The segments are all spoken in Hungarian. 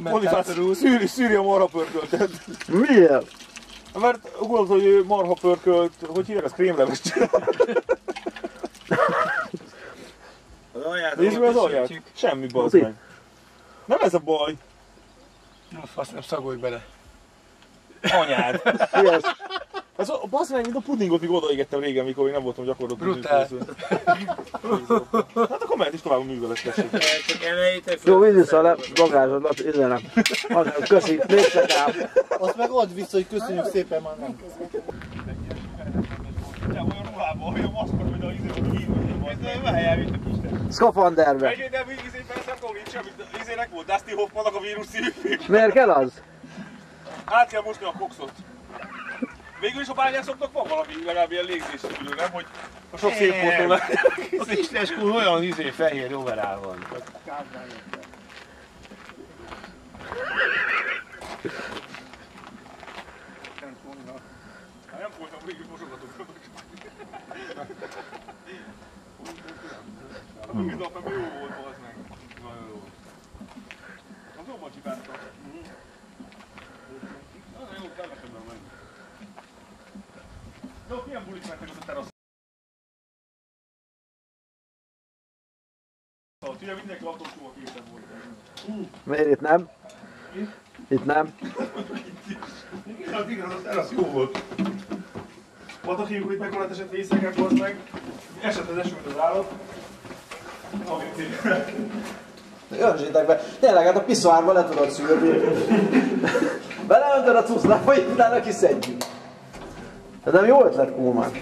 Szűri a marhapörköltet. Miért? Mert gondolod, hogy marhapörkölt, hogy hívják, az krémleves csinál. Nézd meg az alját. Semmi bazd meg. Nem ez a baj. Nem fasz, nem szagolj bele. Anyád. Ez bazd meg, mint a pudingot, míg odaégettem régen, mikor még nem voltam gyakorlott. Brutál. Hát akkor mehet is tovább a művelet. Jó, vidd vissza a bagázsodlat, izenem. Köszi, léptek ám. Azt meg add vissza, hogy köszönjük szépen, már nem. Olyan ruhában, olyan maszkon, hogy a izének Szkafanderbe. Egyébként nem persze, akkor nincs semmi, izének volt Dustin Hoffmannak a vírus szívű. Miért kell az? Át kell mosni a kokszot. Végül is a bányászoknak van valami, legalább ilyen légzésszerű, nem? Hogy a sok szép portól A Kisleskún olyan fehér overall van. Nem folytam, végül mosogatok. A vízlapem jó volt, az meg. Nagyon jó. Az jobban csipáztak. Nagyon jó, kellesemben vagy. De ott milyen bulik mentek az a terasz? Ugye mindenki autósúval készen volt. Miért itt nem? Itt nem. Igen, az terasz jó volt. Voltak hívjuk, hogy mekkorát esett vészeket, hozd meg. Esett az eső, mint az állat. Öntsítek be. Tényleg, hát a piszoárba le tudod szűrni. Beleöntöd a cuccnak, vagy utána kiszedjük. Ez nem jó ötlet, Kóman.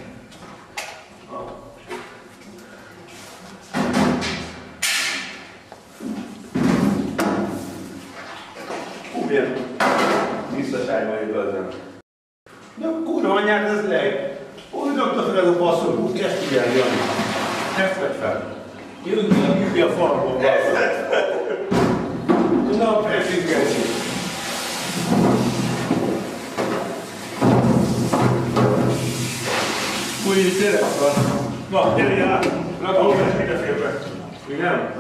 Miért? Visszaságban üdvözlöm. De a kurva anyát ez leg. Úgy dobta fel ez a passzol, úgy kezd figyelni, Jani. Ezt vedd fel. Jövünk ki a falból. Ezt vedd fel. Na, persze, úgy tényleg van. Na, gyere át! Rakom, ezt mindenfélbe. Igen?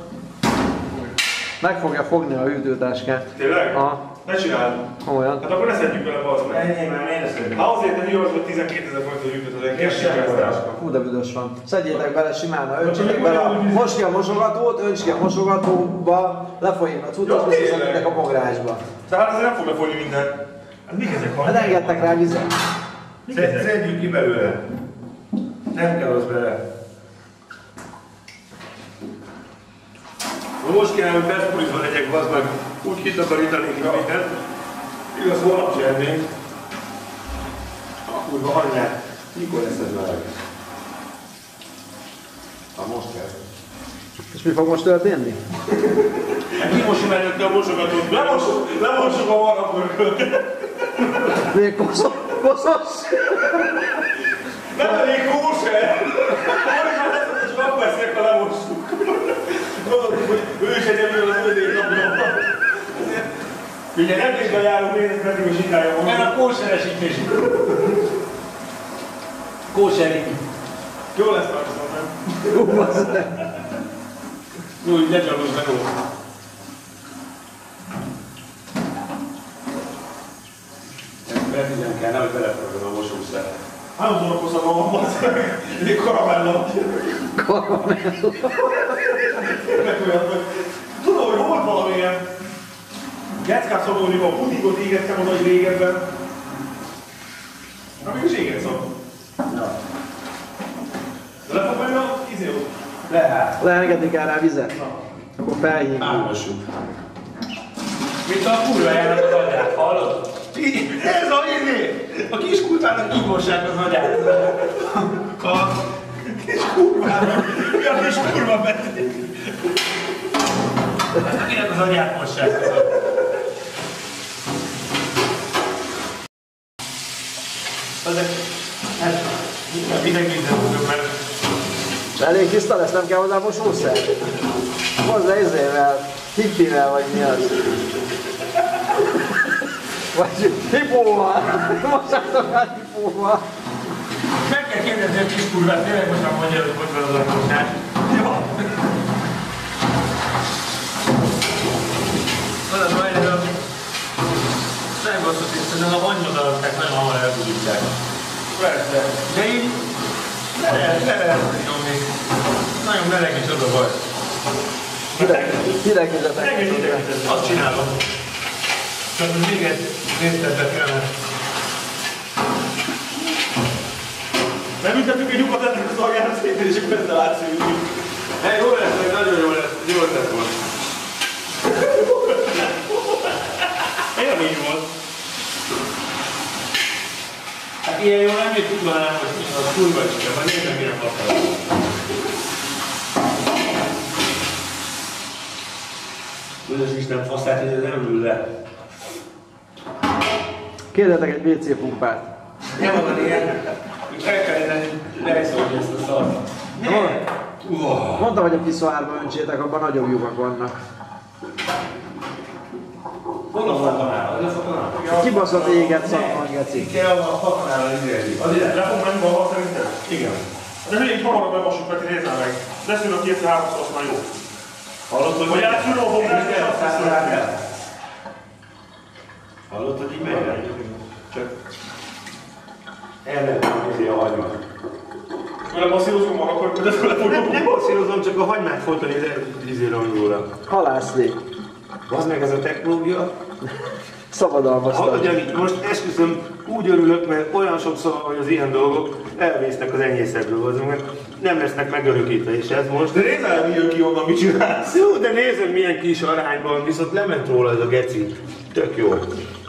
Meg fogja fogni a hűtőtáskát. Tényleg? Aha. Ne csináld. Komolyan. Hát akkor ne szedjük bele, bazd meg. Ennyi, már miért ne szedjük? Hát azért, hogy jó az, hogy 12 000 forintot hűtött az egy Fú, de büdös van. Szedjétek bele simán, öntsétek bele. Most ki a mosogatót, önts ki a mosogatóba, lefolyik a cuccot, visszaszedjétek a pográsba. Tehát azért nem fog lefolyni minden. Hát mik ezek van? Hát engedtek rá vizet. Szedjük ki belőle. Nem kell az bele. Most kéne, hogy beszpurizva legyek, bazd meg. Úgy kitakarítanék mindent. Igaz, holnap sem ennénk. A kurva anyját. Mikor lesz ez meleg? Most kell. És mi fog most történni? Hát kimosom előtte a mosogatót. Lemossuk a marhapörkölt. Még koszos? Nem elég kóser! Most már lesz, hogy akkor ezt ha lemossuk. Gondoltuk, hogy ő is egyedül az ödék napjában. Figyelj, nem kézben járunk, nézzük meg, hogy sikálja volna. Mert a kóseresítés. Kóserik. Jó lesz már, viszont nem? Jó, így lecsalod be, jó. Befigyelni kell, nehogy beleforogom a mosószert. Három szórakozom magam, bazd meg. Egy karamella. Karamella. Tudom, hogy volt valamilyen geckát szabolni, a pudingot égettem oda, hogy régebben. Na, mégis égetsz a. Ja. De le fog menni a izé? Lehet. Leengedni kell rá vizet. Akkor felhívjuk. Álmossuk. Mint a kurvájának az agyát, hallod? Ez a izé! A kis kurvának így mossák az agyát. A kis kurvának. Mi a kis kurva beteg? Akinek az agyát mossák. Mindenki tudjuk, mert... Elég tiszta lesz, nem kell hozzá mosószer? Hozzá izével, hippivel vagy mi az? Vagy hipóval! Mossátok át hipóval! Meg kell kérdezni a kis kurvát, tényleg most már mondja, hogy hogy van az a mosás. Jó! Az a baj, Közben a hagymadarakták nagyon hamar elbudítják. Persze. De így le lehet nyomni. Nagyon meleg is az a baj. Hidegvizet. Azt csinálom. Csak még egy részletet kellene. Nem ültettük egy lyukat ennek a szolgálat szépen, és akkor ezt átszűrjük. Jó lesz, nagyon jó lesz. Jó lesz volt. Élmény volt. Hát ilyen jól nem tudnám, hogy a kurva is kell, vagy nézem, mire használom. Tudod, Isten faszát, hogy ez nem ül le. Kérjetek egy WC pumpát. Nem van ilyen, hogy el kellene lejszolni ezt a szart. Mondtam, hogy a piszoárba öntsétek, abban nagyobb lyukak vannak. Hol a fakanál? Ez a fakanál? Kibaszott éget szakman, geci. Kell a fakanálra izélni. Az ide, le fogunk menni valahol szerintem? Igen. De hülyén hamarabb bemassuk, Peti, nézzel meg. Leszűrök 2-3-szor, azt már jó. Hallottad, Vagy átszűröm a bombát, és azt leszűröm. Hallottad, hogy így megy? Csak erre nézi a hagymát. Vele basszírozunk már, akkor között lefogyom. Nem basszírozom, csak a hagymát folytani izére angolra. Halászlé. Az meg ez a technológia. Szabadalmaztam. Hallod, Jani, most esküszöm, úgy örülök, mert olyan sokszor, hogy az ilyen dolgok elvésznek az enyészetből, az meg nem lesznek megörökítve, és ez most... De nézzel, mi jön ki onnan, mit csinálsz? Jó, de nézd, milyen kis arányban, viszont lement róla ez a geci. Tök jó.